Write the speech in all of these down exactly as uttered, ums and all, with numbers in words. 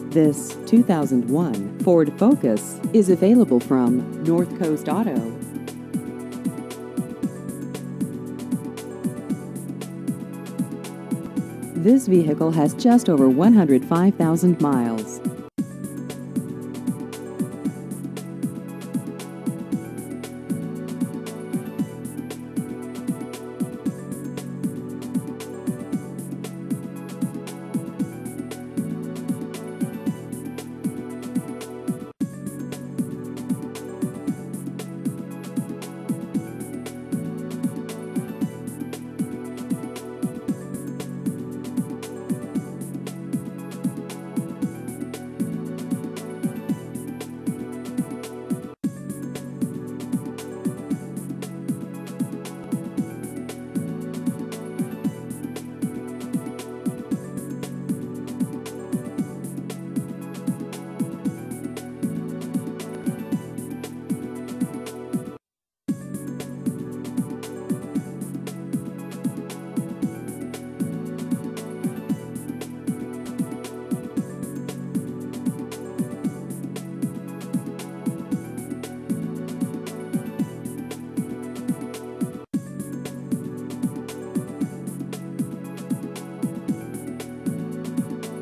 This two thousand one Ford Focus is available from North Coast Auto. This vehicle has just over one hundred five thousand miles.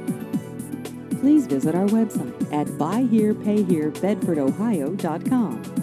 Please visit our website at buy here pay here bedford ohio dot com.